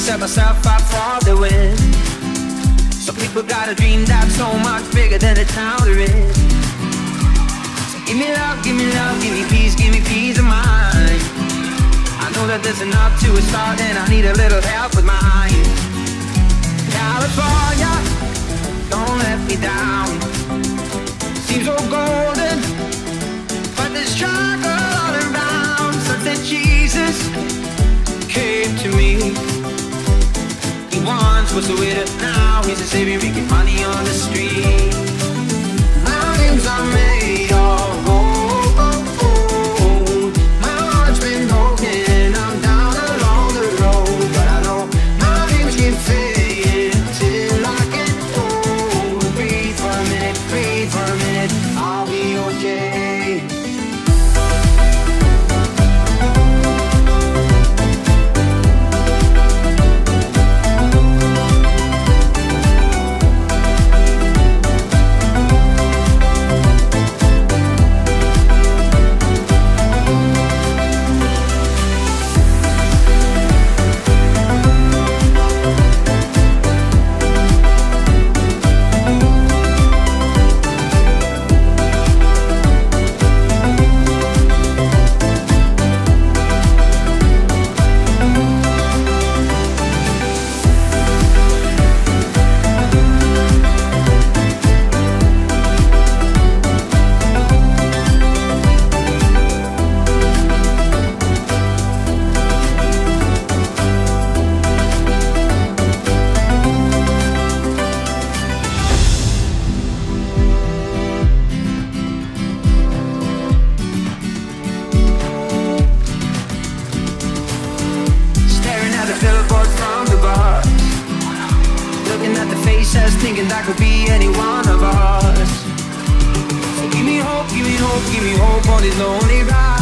set myself up for the win. Some people got a dream that's so much bigger than the town they're in. So give me love, give me love, give me peace of mind. I know that there's enough to a start, and I need a little help with mine. California, don't let me down. Seems so golden, but there's struggle all around. Sunset Jesus came to me. He once was a widow, now he's a savior, making money on the street. Mountains are made of gold. My heart's been broken, I'm down along the road, but I know my dreams can fade till I get old. Breathe for a minute, I'll be okay. Thinking that could be any one of us. So give me hope on this lonely ride.